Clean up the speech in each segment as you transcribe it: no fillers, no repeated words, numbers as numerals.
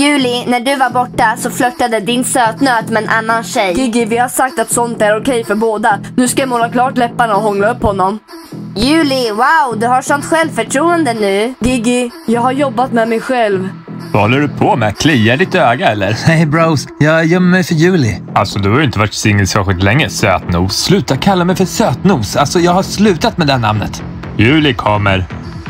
Juli, när du var borta så flörtade din sötnöt med en annan tjej. Gigi, vi har sagt att sånt är okej för båda. Nu ska jag måla klart läpparna och hångla upp honom. Juli, wow, du har sånt självförtroende nu. Gigi, jag har jobbat med mig själv. Vad håller du på med? Kliar ditt öga eller? Nej bros, jag gömmer mig för Juli. Alltså du har ju inte varit singel särskilt länge, sötnos. Sluta kalla mig för sötnos. Alltså jag har slutat med det namnet. Juli kommer.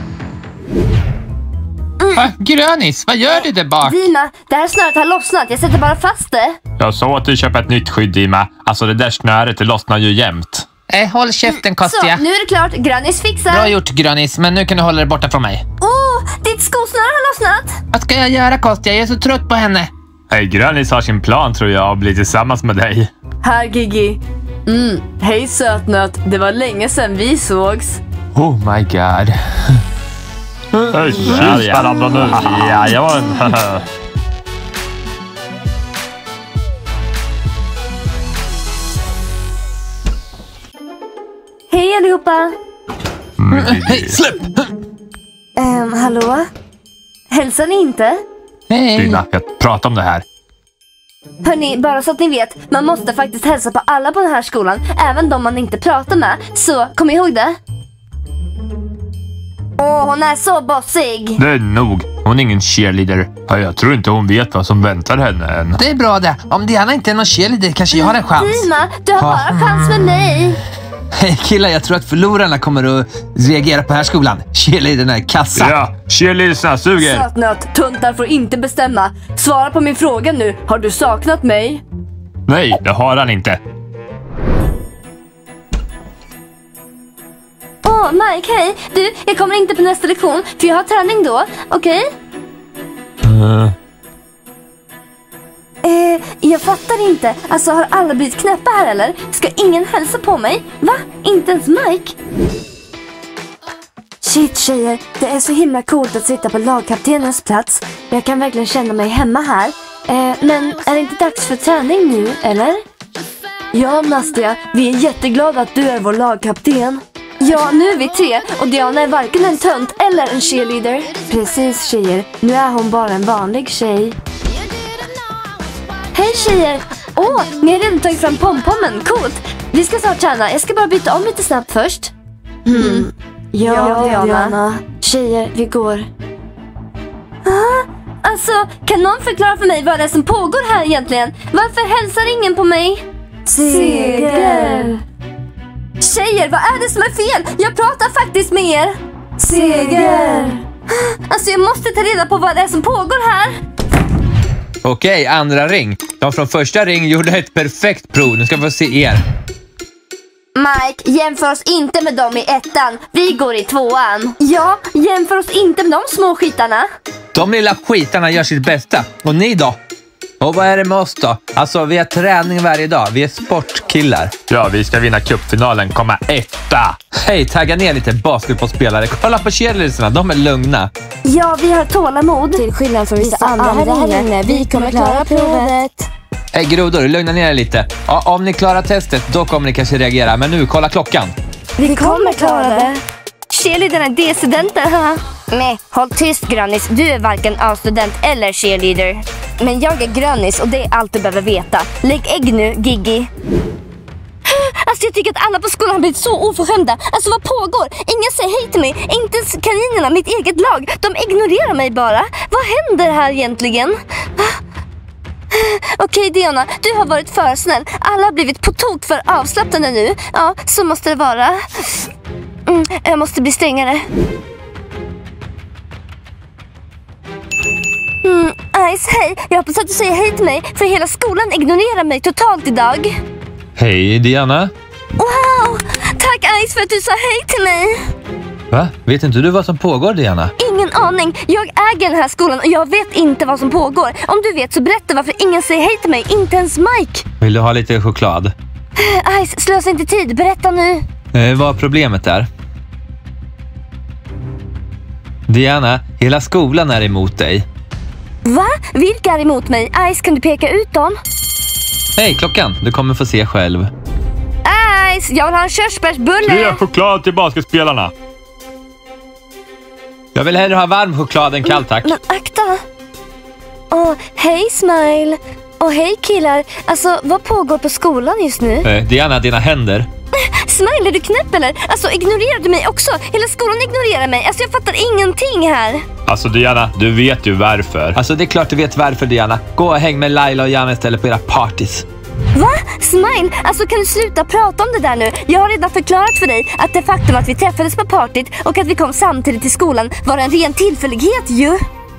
Grönis, vad gör du där bak? Dima, det här snöret har lossnat. Jag sätter bara fast det. Jag sa att du köper ett nytt skydd, Dima. Alltså det där snöret, det lossnar ju jämt. Håll käften, Kostja. Så, nu är det klart. Grönis fixar. Bra gjort, Grönis, men nu kan du hålla dig borta från mig. Ditt skosnöre har lossnat. Vad ska jag göra, Kostja? Jag är så trött på henne. Hej, Grönis har sin plan tror jag att bli tillsammans med dig. Här Gigi. Hej sötnöt, det var länge sedan vi sågs. Oh my god. Kyss varandra nu. Jajamän. Hej allihopa. Hej, släpp! Hallå? Hälsar ni inte? Hej. Dina, jag pratar om det här. Hörni, bara så att ni vet, man måste faktiskt hälsa på alla på den här skolan, även de man inte pratar med. Så, kom ihåg det. Hon är så bossig. Det är nog. Hon är ingen cheerleader. Ja, jag tror inte hon vet vad som väntar henne än. Det är bra det. Om Diana inte är någon cheerleader kanske jag har en chans. Dima, du har bara chans med mig. Hej killar, jag tror att förlorarna kommer att reagera på den här skolan. Cheerleaderna är kassa. Ja, cheerleadersna suger. Sötnöt, tuntar får inte bestämma. Svara på min fråga nu. Har du saknat mig? Nej, det har han inte. Mike, hej. Du, jag kommer inte på nästa lektion, för jag har träning då. Okej? Jag fattar inte. Alltså, har alla blivit knäppa här eller? Ska ingen hälsa på mig? Va? Inte ens Mike? Shit tjejer, det är så himla coolt att sitta på lagkaptenens plats. Jag kan verkligen känna mig hemma här. Men är det inte dags för träning nu, eller? Ja Nastia, vi är jätteglada att du är vår lagkapten. Ja, nu är vi 3 och Diana är varken en tönt eller en cheerleader. Precis tjejer, nu är hon bara en vanlig tjej. Hej tjejer! Ni har redan tagit fram pompommen, coolt! Vi ska snart träna, jag ska bara byta om lite snabbt först. Ja, Diana. Tjejer, vi går. Alltså, kan någon förklara för mig vad det är som pågår här egentligen? Varför hälsar ingen på mig? Seger! Tjejer, vad är det som är fel? Jag pratar faktiskt med er. Seger! Alltså, jag måste ta reda på vad det är som pågår här. Okej, andra ring. De från första ring gjorde ett perfekt prov. Nu ska vi få se er. Mike, jämför oss inte med dem i 1:an. Vi går i 2:an. Ja, jämför oss inte med de små skitarna. De lilla skitarna gör sitt bästa. Och ni då? Och vad är det med oss då? Alltså, vi har träning varje dag. Vi är sportkillar. Ja, vi ska vinna cupfinalen, komma 1:a. Hej, tagga ner lite basketbollspelare. Kolla på cheerleadersarna, de är lugna. Ja, vi har tålamod. Till skillnad från vissa andra här inne. Vi kommer klara provet. Hej grodor, lugna ner er lite. Ja, om ni klarar testet, då kommer ni kanske reagera. Men nu, kolla klockan. Vi kommer klara det. Cheerleaderna är D-studenter, ha? Nej, håll tyst Grönis. Du är varken A-student eller cheerleader. Men jag är Grönis och det är allt du behöver veta. Lägg ägg nu, Gigi. Alltså jag tycker att alla på skolan har blivit så oförskämda. Alltså vad pågår? Ingen säger hej till mig. Inte ens kaninerna, mitt eget lag. De ignorerar mig bara. Vad händer här egentligen? Okej Diana, du har varit för snäll. Alla har blivit på tok för avslappnade nu. Ja, så måste det vara. Jag måste bli strängare. Ice, hej. Jag hoppas att du säger hej till mig. För hela skolan ignorerar mig totalt idag. Hej Diana. Wow, tack Ice för att du sa hej till mig. Va? Vet inte du vad som pågår Diana? Ingen aning. Jag äger den här skolan och jag vet inte vad som pågår. Om du vet så berätta varför ingen säger hej till mig. Inte ens Mike. Vill du ha lite choklad? Ice, slösa inte tid. Berätta nu. Vad problemet är? Diana, hela skolan är emot dig. Va? Vilka är emot mig? Ice, kan du peka ut dem? Hej, klockan. Du kommer få se själv. Ice, jag vill ha en körsbärsbulle. Ge choklad till basketspelarna. Jag vill hellre ha varm choklad än kall, tack. Men akta. Hej Smile. Hej killar. Alltså, vad pågår på skolan just nu? Diana, dina händer. Smile, är du knäpp eller? Alltså, ignorerar du mig också? Hela skolan ignorerar mig. Alltså, jag fattar ingenting här. Alltså Diana, du vet ju varför. Alltså det är klart du vet varför, Diana. Gå och häng med Laila och Jana istället på era parties. Va? Smile, alltså kan du sluta prata om det där nu? Jag har redan förklarat för dig att det faktum att vi träffades på partyt och att vi kom samtidigt till skolan var en ren tillfällighet ju.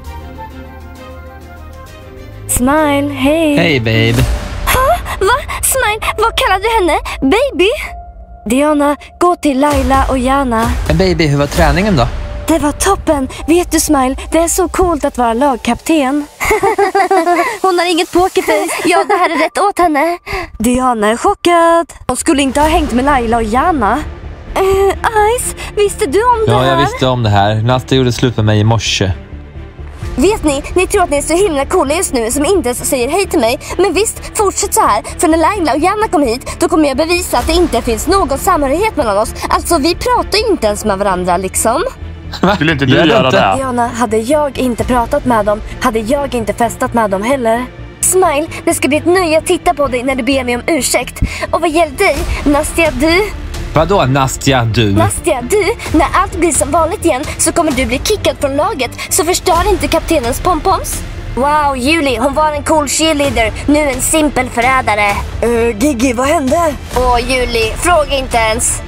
Smile, hej. Hej babe. Va? Smile, vad kallar du henne? Baby? Diana, gå till Laila och Jana. Men baby, hur var träningen då? Det var toppen. Vet du Smile, det är så coolt att vara lagkapten. Hon har inget pokerface. Ja, det här är rätt åt henne. Diana är chockad. Hon skulle inte ha hängt med Laila och Jana. Ice, visste du om det här? Ja, jag visste om det här. Nasta gjorde slut med mig i morse. Vet ni tror att ni är så himla coola just nu som inte ens säger hej till mig. Men visst, fortsätt så här. För när Laila och Jana kommer hit, då kommer jag bevisa att det inte finns någon samhörighet mellan oss. Alltså, vi pratar ju inte ens med varandra liksom. Skulle inte du göra det? Diana, hade jag inte pratat med dem, hade jag inte festat med dem heller. Smile, det ska bli ett nöje att titta på dig när du ber mig om ursäkt. Och vad gäller dig, Nastja, du... Vadå Nastja, du? Nastja, du, när allt blir som vanligt igen så kommer du bli kickad från laget. Så förstör inte kaptenens pompoms. Wow, Julie, hon var en cool cheerleader. Nu en simpel förrädare. Gigi, vad hände? Julie, fråga inte ens.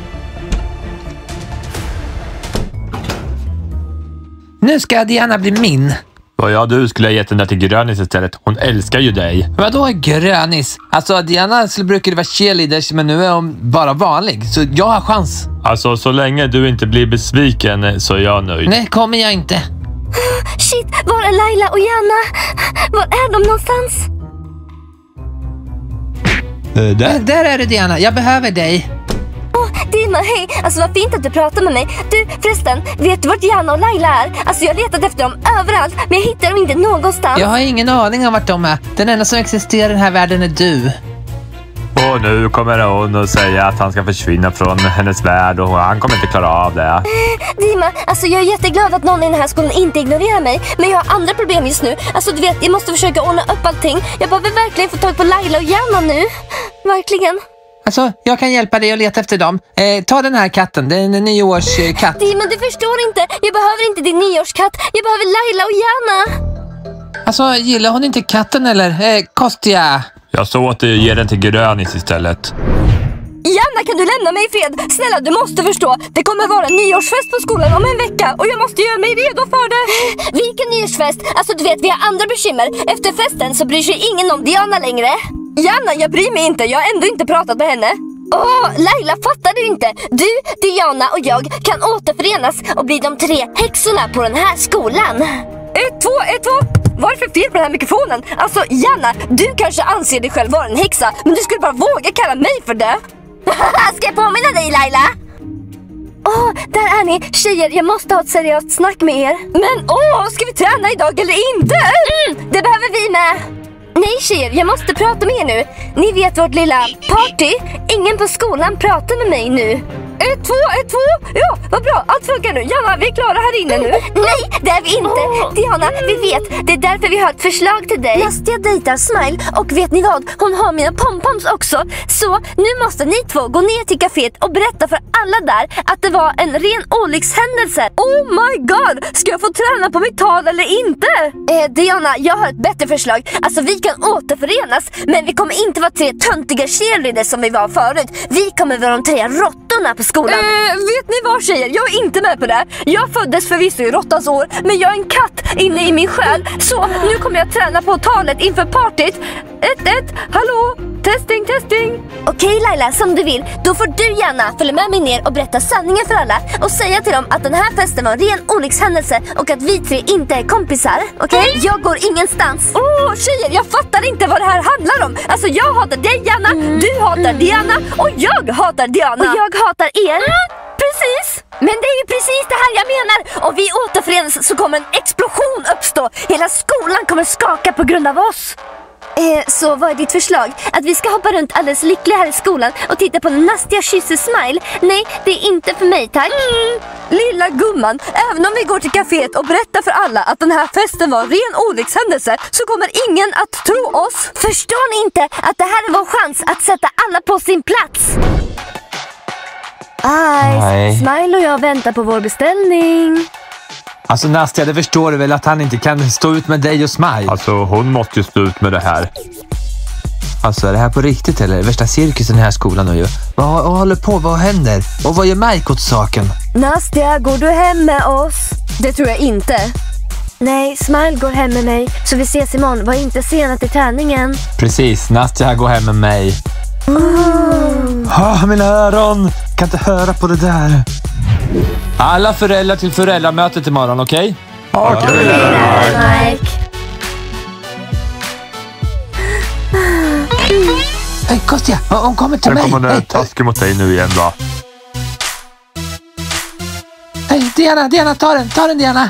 Nu ska Diana bli min. Ja, du skulle ha gett den där till Grönis istället. Hon älskar ju dig. Vadå Grönis? Alltså Diana brukade vara cheerleaders, men nu är hon bara vanlig. Så jag har chans. Alltså, så länge du inte blir besviken så är jag nöjd. Nej, kommer jag inte. Shit, var är Laila och Jana? Var är de någonstans? Där är du Diana, jag behöver dig. Dina, hej! Alltså vad fint att du pratar med mig. Du, förresten, vet du vart Jana och Laila är? Alltså jag har letat efter dem överallt, men jag hittar dem inte någonstans. Jag har ingen aning om vart de är. Den enda som existerar i den här världen är du. Och nu kommer hon att säga att han ska försvinna från hennes värld och han kommer inte klara av det. Dima, alltså jag är jätteglad att någon i den här skolan inte ignorerar mig. Men jag har andra problem just nu. Alltså du vet, jag måste försöka ordna upp allting. Jag behöver verkligen få tag på Laila och Jana nu. Verkligen. Alltså, jag kan hjälpa dig att leta efter dem. Ta den här katten, det är en nyårskatt. Dima, du förstår inte. Jag behöver inte din nyårskatt. Jag behöver Laila och Jana. Alltså, gillar hon inte katten eller? Kostja. Jag sa att du ger den till Grönis istället. Jana, kan du lämna mig i fred? Snälla, du måste förstå. Det kommer vara en nyårsfest på skolan om en vecka och jag måste göra mig redo för det. Vilken nyårsfest? Alltså du vet, vi har andra bekymmer. Efter festen så bryr sig ingen om Diana längre. Jana, jag bryr mig inte. Jag har ändå inte pratat med henne. Laila, fattar du inte? Du, Diana och jag kan återförenas och bli de 3 häxorna på den här skolan. 1, 2, 1, 2. Vad är det för fel på den här mikrofonen? Alltså, Jana, du kanske anser dig själv vara en häxa, men du skulle bara våga kalla mig för det. Ska jag påminna dig, Laila? Där är ni. Tjejer, jag måste ha ett seriöst snack med er. Men ska vi träna idag eller inte? Det behöver vi med. Nej tjejer, jag måste prata med er nu. Ni vet vårt lilla party. Ingen på skolan pratar med mig nu. 1, 2, 1, 2. Ja, vad bra, allt funkar nu. Jana, vi är klara här inne nu. Nej, det är vi inte. Diana, vi vet. Det är därför vi har ett förslag till dig. Nastja dejtar Smile. Och vet ni vad? Hon har mina pompoms också. Så nu måste ni 2 gå ner till kaféet och berätta för alla där att det var en ren olyckshändelse. Oh my god, ska jag få träna på mitt tal eller inte? Diana, jag har ett bättre förslag. Alltså vi kan återförenas, men vi kommer inte vara 3 töntiga cheerleaders som vi var förut. Vi kommer vara de 3 råttorna på skolan. Vet ni vad tjejer? Jag är inte med på det. Jag föddes förvisso i råttans år, men jag är en katt inne i min själ. Så nu kommer jag träna på talet inför partyt. 1, hallå? Testing, testing. Okej Laila, som du vill. Då får du gärna följa med mig ner och berätta sanningen för alla. Och säga till dem att den här festen var en ren olyckshändelse och att vi 3 inte är kompisar. Okej? Jag går ingenstans. Tjejer, jag fattar inte vad det här handlar om. Alltså jag hatar dig Jana, du hatar Diana och jag hatar Diana. Och jag hatar er. Precis. Men det är ju precis det här jag menar. Och vi återförenas så kommer en explosion uppstå. Hela skolan kommer skaka på grund av oss. Så vad är ditt förslag? Att vi ska hoppa runt alldeles lyckliga här i skolan och titta på när Nastia kysser Smile? Nej, det är inte för mig, tack. Lilla gumman, även om vi går till kaféet och berättar för alla att den här festen var ren olyckshändelse så kommer ingen att tro oss. Förstår ni inte att det här är vår chans att sätta alla på sin plats? Nej. Smile och jag väntar på vår beställning. Alltså Nastia, det förstår du väl att han inte kan stå ut med dig och Smile? Alltså hon måste ju stå ut med det här. Alltså är det här på riktigt eller? Värsta cirkusen i den här skolan nu ju. Vad håller på? Vad händer? Och vad gör Mike åt saken? Nastia, går du hem med oss? Det tror jag inte. Nej, Smile går hem med mig. Så vi ses imorgon. Var inte sena till träningen. Precis, Nastia går hem med mig. Mina öron! Kan inte höra på det där. Alla föräldrar till föräldramötet imorgon, okej? Okej. Mike. Hej, Kostja! Hon kommer till Sen mig! kommer hon taskig mot dig nu igen va? Hej, Diana, ta den Diana!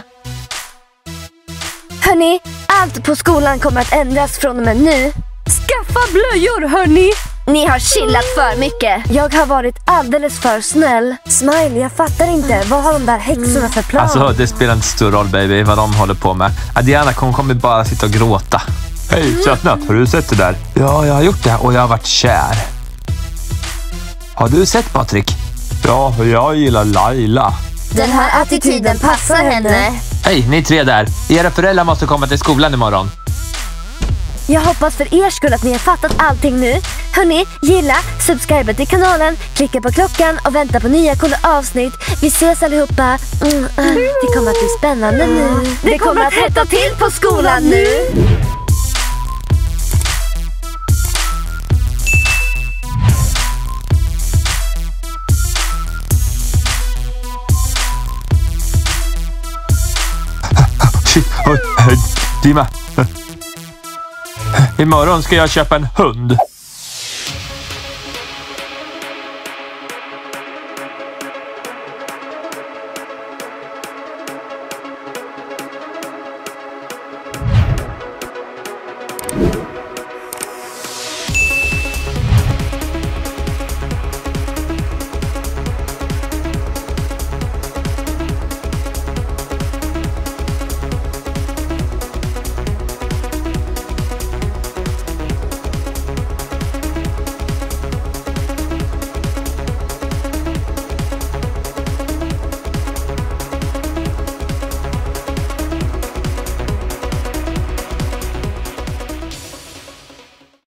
Hörni, allt på skolan kommer att ändras från och med nu. Skaffa blöjor, hörni! Ni har chillat för mycket. Jag har varit alldeles för snäll. Smile, jag fattar inte. Vad har de där häxorna för plan? Alltså, det spelar inte stor roll, baby, vad de håller på med. Diana kommer bara sitta och gråta. Hej, sötnat, har du sett det där? Ja, jag har gjort det och jag har varit kär. Har du sett Patrik? Ja, jag gillar Laila. Den här attityden passar henne. Hej, ni tre där. Era föräldrar måste komma till skolan imorgon. Jag hoppas för er skull att ni har fattat allting nu. Hörni, gilla, subscribe till kanalen, klicka på klockan och vänta på nya coola avsnitt. Vi ses allihopa. Det kommer att bli spännande nu. Det kommer att hetta till på skolan nu. Shit, Dima. Imorgon ska jag köpa en hund.